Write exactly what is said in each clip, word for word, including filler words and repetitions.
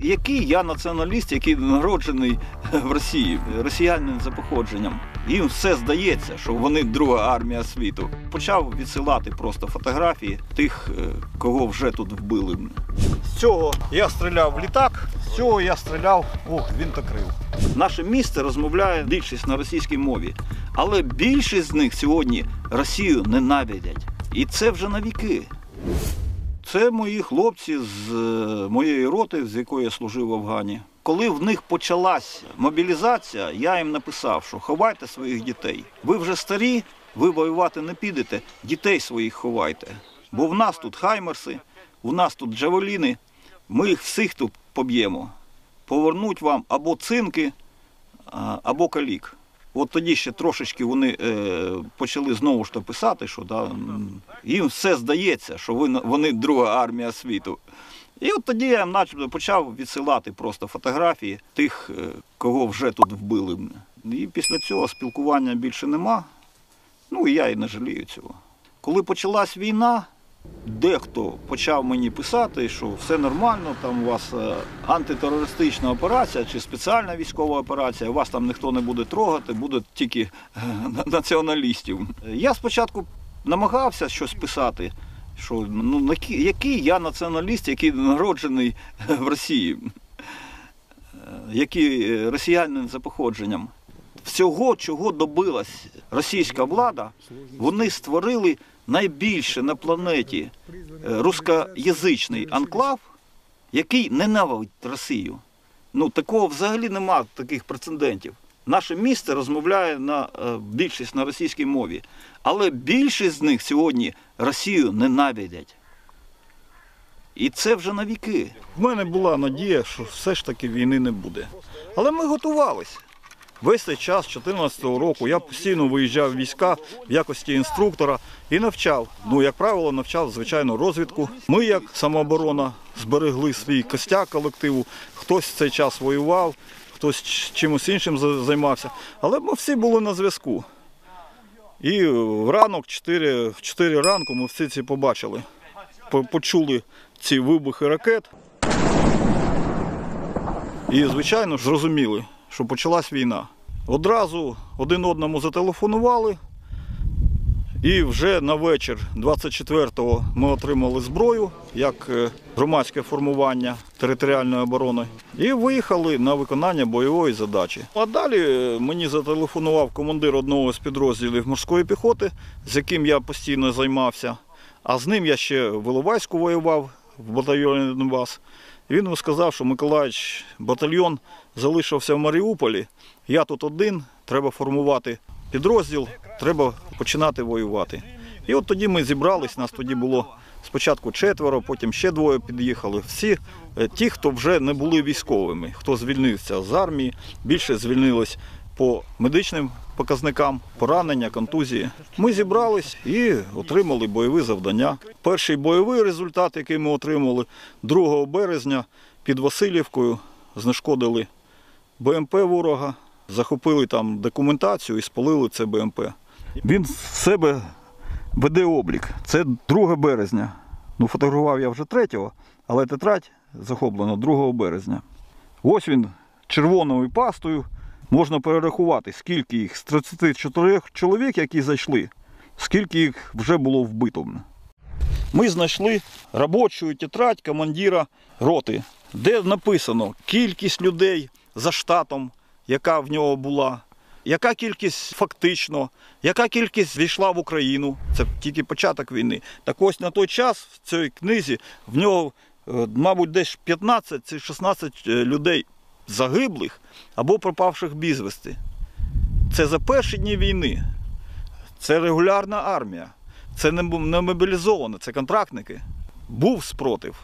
Який я націоналіст, який народжений в Росії, росіянин за походженням. Їм все здається, що вони друга армія світу. Почав відсилати просто фотографії тих, кого вже тут вбили. З цього я стріляв в літак, з цього я стріляв у гвинтокрил. Наше місто розмовляє більшість на російській мові, але більшість з них сьогодні Росію ненавидять. І це вже на віки. Це мої хлопці з моєї роти, з якої я служив в Афгані. Коли в них почалась мобілізація, я їм написав, що ховайте своїх дітей. Ви вже старі, ви воювати не підете, дітей своїх ховайте. Бо в нас тут хаймерси, у нас тут джавеліни, ми їх всіх тут поб'ємо. Повернуть вам або цинки, або калік. От тоді ще трошечки вони е, почали знову ж то писати, що да, їм все здається, що вони друга армія світу. І от тоді я начебто почав відсилати просто фотографії тих, кого вже тут вбили. І після цього спілкування більше нема, ну і я і не жалію цього. Коли почалась війна, дехто почав мені писати, що все нормально, там у вас антитерористична операція чи спеціальна військова операція, вас там ніхто не буде трогати, будуть тільки націоналістів. Я спочатку намагався щось писати, що ну, який я націоналіст, який народжений в Росії, який росіянин за походженням. Всього, чого добилась російська влада, вони створили найбільше на планеті рускоязичний анклав, який ненавидить Росію. Ну, такого взагалі нема, таких прецедентів. Наше місто розмовляє на більшість на російській мові, але більшість з них сьогодні Росію ненавидять. І це вже на віки. В мене була надія, що все ж таки війни не буде. Але ми готувалися. Весь цей час, з дві тисячі чотирнадцятого року, я постійно виїжджав в війська в якості інструктора і навчав. Ну, як правило, навчав, звичайно, розвідку. Ми, як самооборона, зберегли свій костяк колективу. Хтось в цей час воював, хтось чимось іншим займався. Але ми всі були на зв'язку. І в ранок, в чотири ранку, ми всі ці побачили. Почули ці вибухи ракет. І, звичайно, зрозуміли, що почалась війна. Одразу один одному зателефонували, і вже на вечір двадцять четвертого ми отримали зброю, як громадське формування територіальної оборони, і виїхали на виконання бойової задачі. А далі мені зателефонував командир одного з підрозділів морської піхоти, з яким я постійно займався, а з ним я ще в Іловайську воював, в батальйоні Донбас. Він сказав, що Миколаївич, батальйон залишився в Маріуполі, я тут один, треба формувати підрозділ, треба починати воювати. І от тоді ми зібрались, нас тоді було спочатку четверо, потім ще двоє під'їхали. Всі ті, хто вже не були військовими, хто звільнився з армії, більше звільнились по медичним показникам, поранення, контузії. Ми зібрались і отримали бойові завдання. Перший бойовий результат, який ми отримали другого березня під Васильівкою, знешкодили БМП ворога, захопили там документацію і спалили це БМП. Він в себе веде облік. Це друге березня. Ну, фотографував я вже третього, але тетрадь захоплена другого березня. Ось він червоною пастою. Можна перерахувати, скільки їх з тридцяти чотирьох чоловік, які зайшли, скільки їх вже було вбито. Ми знайшли робочу тетрадь командира роти, де написано кількість людей за штатом, яка в нього була, яка кількість фактично, яка кількість війшла в Україну, це тільки початок війни. Так ось на той час в цій книзі в нього, мабуть, десь п'ятнадцять-шістнадцять людей загиблих або пропавших безвісти. Це за перші дні війни. Це регулярна армія. Це не мобілізовано, це контрактники. Був спротив.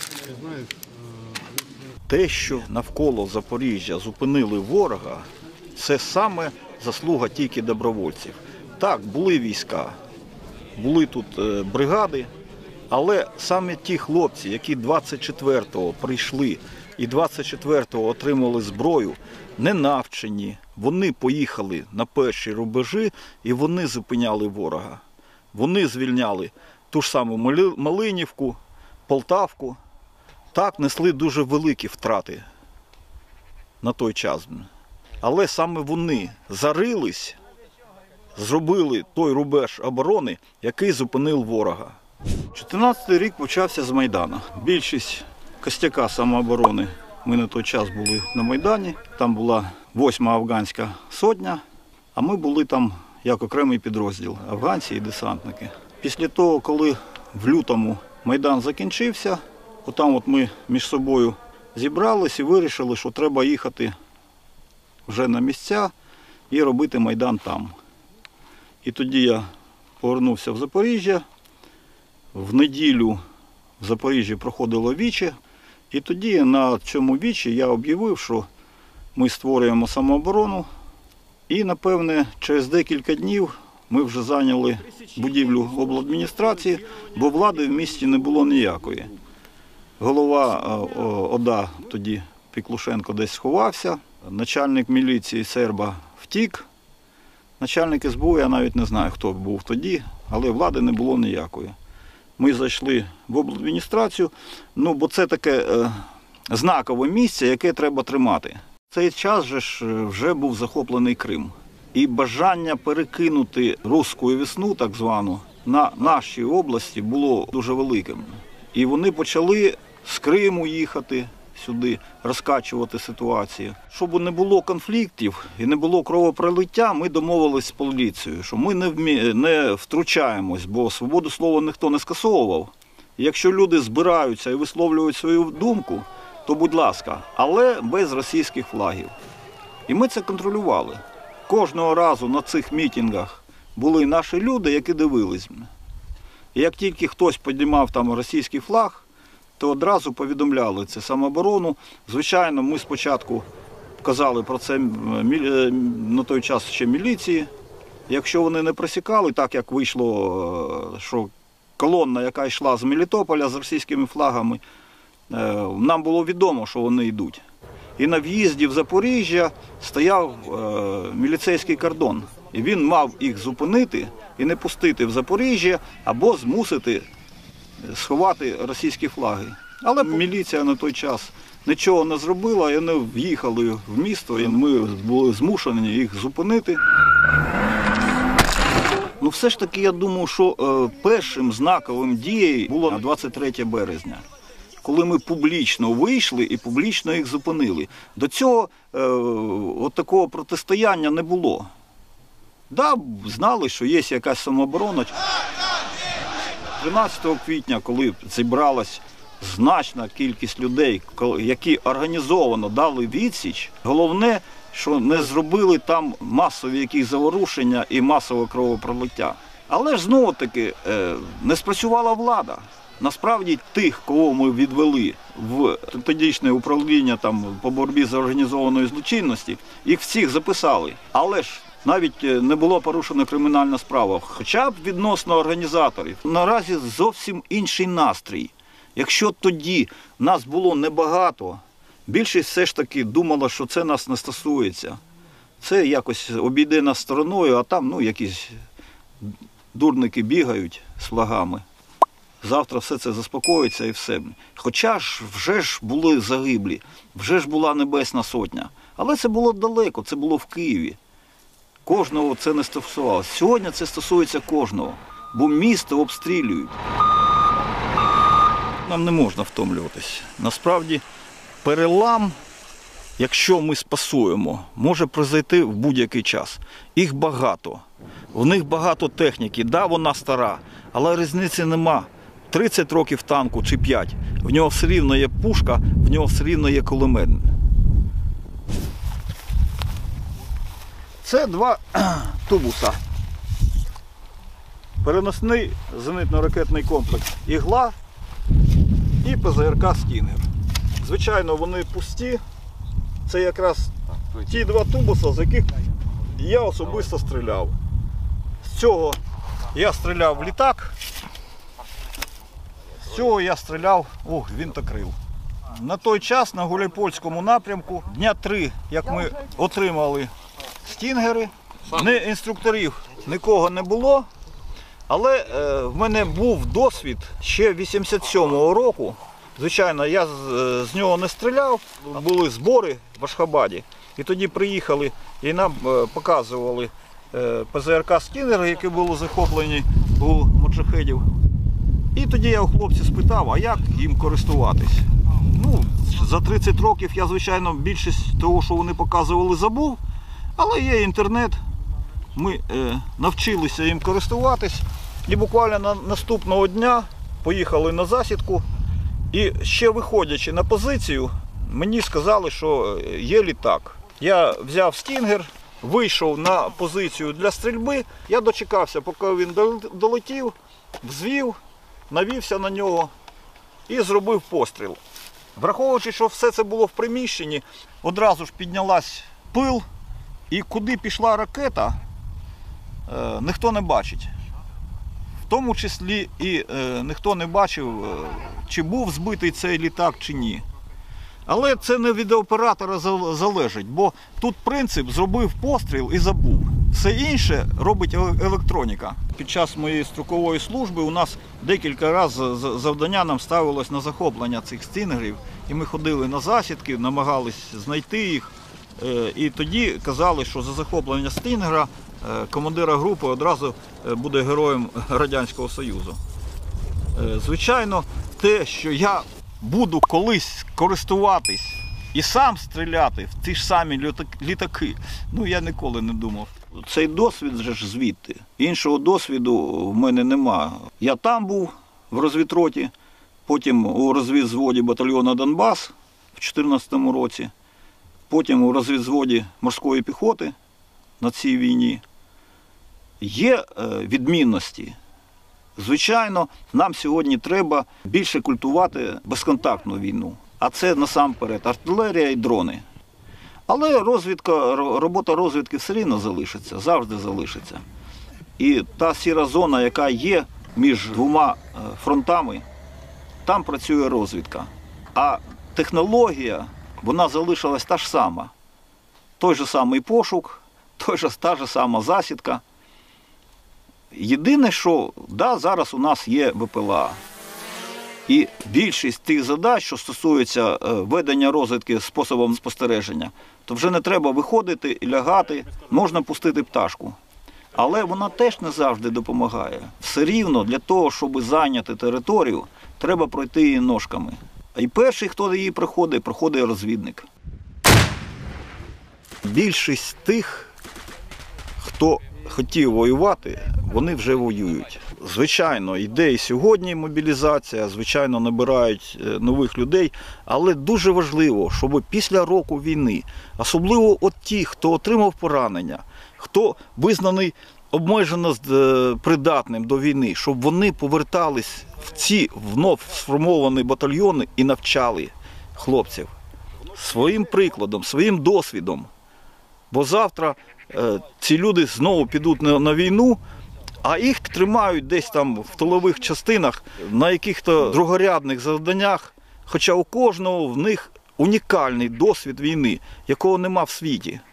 Те, що навколо Запоріжжя зупинили ворога, це саме заслуга тільки добровольців. Так, були війська, були тут бригади, але саме ті хлопці, які двадцять четвертого прийшли і двадцять четвертого отримали зброю, не навчені, вони поїхали на перші рубежі і вони зупиняли ворога. Вони звільняли ту ж саму Малинівку, Полтавку, Так, несли дуже великі втрати на той час. Але саме вони зарились, зробили той рубеж оборони, який зупинив ворога. чотирнадцятий рік почався з Майдану. Більшість костяка самооборони, ми на той час були на Майдані, там була восьма афганська сотня, а ми були там як окремий підрозділ, афганці і десантники. Після того, коли в лютому Майдан закінчився, отам от ми між собою зібрались і вирішили, що треба їхати вже на місця і робити Майдан там. І тоді я повернувся в Запоріжжя. В неділю в Запоріжжі проходило віче. І тоді на цьому вічі я об'явив, що ми створюємо самооборону. І, напевне, через декілька днів ми вже зайняли будівлю обладміністрації, бо влади в місті не було ніякої. Голова ОДА тоді Піклушенко десь сховався, начальник міліції Серба втік, начальник ес бе у, я навіть не знаю, хто був тоді, але влади не було ніякої. Ми зайшли в обладміністрацію, ну, бо це таке е, знакове місце, яке треба тримати. В цей час же ж вже був захоплений Крим. І бажання перекинути руську весну, так звану, на наші області було дуже великим. І вони почали з Криму їхати сюди, розкачувати ситуацію. Щоб не було конфліктів і не було кровопролиття, ми домовились з поліцією, що ми не, вмі... не втручаємось, бо свободу слова ніхто не скасовував. І якщо люди збираються і висловлюють свою думку, то будь ласка, але без російських флагів. І ми це контролювали. Кожного разу на цих мітингах були наші люди, які дивились. І як тільки хтось піднімав там російський флаг, то одразу повідомляли це самооборону. Звичайно, ми спочатку казали про це на той час ще міліції. Якщо вони не пресікали, так як вийшло, що колонна, яка йшла з Мелітополя з російськими флагами, нам було відомо, що вони йдуть. І на в'їзді в Запоріжжя стояв е, міліцейський кордон. І він мав їх зупинити і не пустити в Запоріжжя або змусити сховати російські флаги. Але міліція на той час нічого не зробила, і вони в'їхали в місто, і ми були змушені їх зупинити. Ну все ж таки, я думаю, що е, першим знаковим дією було двадцять третє березня. Коли ми публічно вийшли і публічно їх зупинили. До цього е, от такого протистояння не було. Да, знали, що є якась самооборона. тринадцятого квітня, коли зібралась значна кількість людей, які організовано дали відсіч, головне, що не зробили там масові якісь заворушення і масове кровопролиття. Але ж знову-таки е, не спрацювала влада. Насправді тих, кого ми відвели в тодішнє управління там, по боротьбі з організованою злочинністю, їх всіх записали. Але ж навіть не було порушена кримінальна справа. Хоча б відносно організаторів. Наразі зовсім інший настрій. Якщо тоді нас було небагато, більшість все ж таки думала, що це нас не стосується. Це якось обійде нас стороною, а там ну, якісь дурники бігають з флагами. Завтра все це заспокоїться і все. Хоча ж вже ж були загиблі, вже ж була Небесна Сотня. Але це було далеко, це було в Києві. Кожного це не стосувалося. Сьогодні це стосується кожного, бо місто обстрілюють. Нам не можна втомлюватись. Насправді перелам, якщо ми спасуємо, може произойти в будь-який час. Їх багато. В них багато техніки. Да, вона стара, але різниці нема. тридцять років танку чи п'ять. В нього все рівно є пушка, в нього все рівно є кулемет. Це два тубуса. Переносний зенитно-ракетний комплекс «Ігла» і пе зе ер ка «Стінгер». Звичайно, вони пусті. Це якраз ті два тубуса, з яких я особисто стріляв. З цього я стріляв в літак, з цього я стріляв у гвинтокрил. На той час на Гуляйпольському напрямку дня три, як ми отримали «Стінгери», ні інструкторів нікого не було, але е, в мене був досвід ще вісімдесят сьомого року, Звичайно, я з, з нього не стріляв, були збори в Ашхабаді. І тоді приїхали і нам показували Пе Зе Ер Ка «Стінгер», які були захоплені у моджахедів. І тоді я у хлопців спитав, а як їм користуватись. Ну, за тридцять років я, звичайно, більшість того, що вони показували, забув. Але є інтернет, ми е, навчилися їм користуватись. І буквально на наступного дня поїхали на засідку. І ще виходячи на позицію, мені сказали, що є літак. Я взяв «Стінгер», вийшов на позицію для стрільби. Я дочекався, поки він долетів, взвів, навівся на нього і зробив постріл. Враховуючи, що все це було в приміщенні, одразу ж піднялась пил, і куди пішла ракета, е, ніхто не бачить. В тому числі і е, ніхто не бачив, е, чи був збитий цей літак, чи ні. Але це не від оператора залежить, бо тут принцип зробив постріл і забув. Все інше робить електроніка. Під час моєї строкової служби у нас декілька разів завдання нам ставилось на захоплення цих «Стінгерів». І ми ходили на засідки, намагались знайти їх. І тоді казали, що за захоплення «Стінгера» командира групи одразу буде героєм Радянського Союзу. Звичайно, те, що я буду колись користуватись і сам стріляти в ті ж самі літаки, ну я ніколи не думав. Цей досвід же ж звідти. Іншого досвіду в мене нема. Я там був в розвідроті, потім у розвідзводі батальйону «Донбас» в дві тисячі чотирнадцятому році, потім у розвідзводі морської піхоти на цій війні. Є відмінності. Звичайно, нам сьогодні треба більше культувати безконтактну війну. А це насамперед артилерія і дрони. Але розвідка, робота розвідки все рівно залишиться, завжди залишиться. І та сіра зона, яка є між двома фронтами, там працює розвідка. А технологія, вона залишилась та ж сама. Той же самий пошук, той же, та ж сама засідка. Єдине, що да, зараз у нас є Бе Пе Ел А. І більшість тих задач, що стосуються ведення розвідки способом спостереження, то вже не треба виходити і лягати, можна пустити пташку. Але вона теж не завжди допомагає. Все рівно для того, щоб зайняти територію, треба пройти її ножками. І перший, хто її проходить, проходить розвідник. Більшість тих, хто хотів воювати, вони вже воюють. Звичайно, йде і сьогодні мобілізація, звичайно, набирають нових людей, але дуже важливо, щоб після року війни, особливо от ті, хто отримав поранення, хто визнаний обмежено придатним до війни, щоб вони повертались в ці вновь сформовані батальйони і навчали хлопців своїм прикладом, своїм досвідом. Бо завтра е, ці люди знову підуть на, на війну, а їх тримають десь там в тилових частинах, на яких-то другорядних завданнях, хоча у кожного в них унікальний досвід війни, якого нема в світі.